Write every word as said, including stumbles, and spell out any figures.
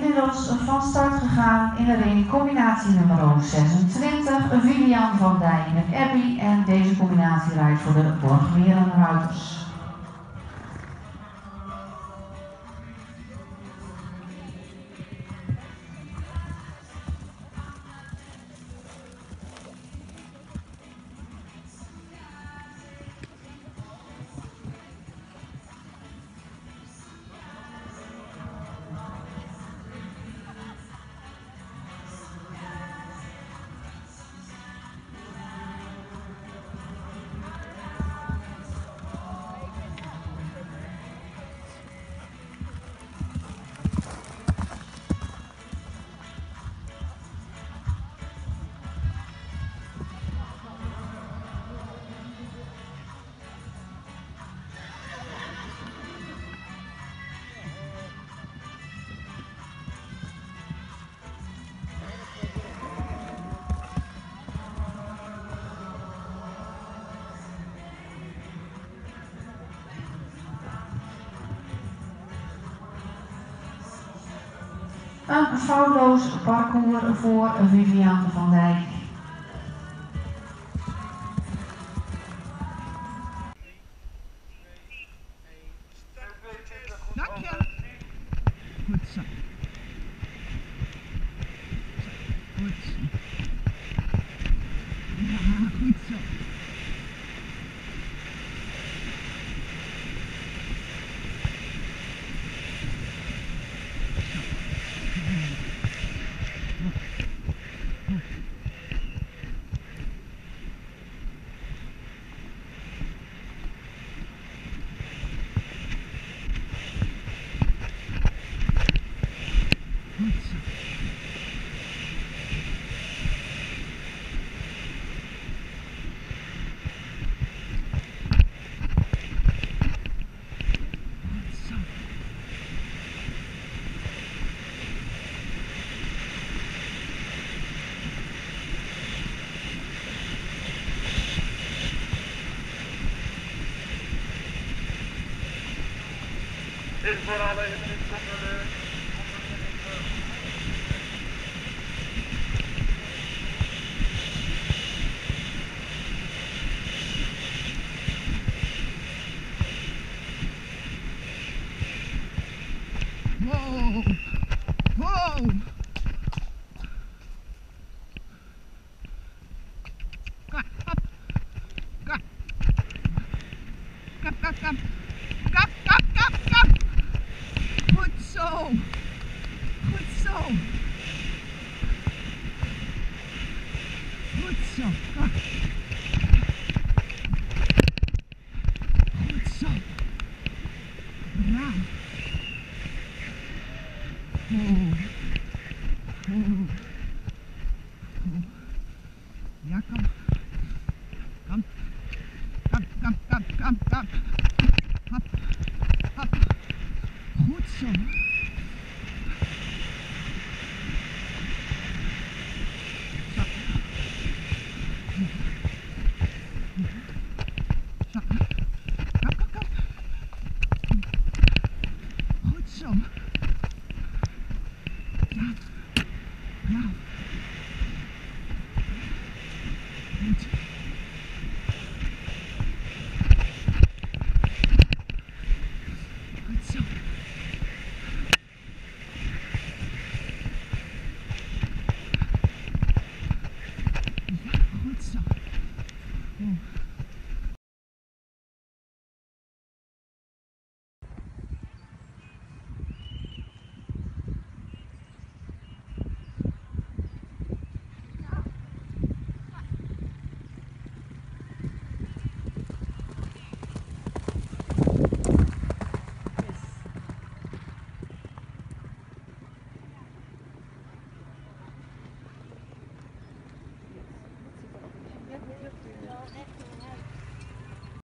inmiddels van start gegaan in de ring combinatie nummer zesentwintig, Vivian van Dijk met Abby, en deze combinatie rijdt voor de Borgmeren Ruiters. Een foutloos parcours voor Vivian van Dijk. Dank je. Goed zo. Goed zo. Ja, goed zo. Dit is voor alle inkomenden. Wow! Wow! Kom, op! Kom! Kom, kom, kom! Kom, kom, kom, kom! Goed zo! Goed zo! Goed zo! Kom! Goed zo! Bravo! Oh. Oh. Oh. Ja, kom. Kom. Kom, kom, kom, kom, kom. Hop. Hop. Goed zo. Zo. Zo. Kom, kom, kom. Goed zo. Ja. Ja. Goed.